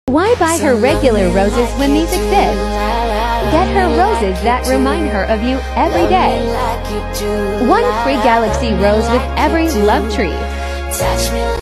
Why buy her regular roses when these exist? Get her roses that remind her of you every day. One free Galaxy rose with every love tree.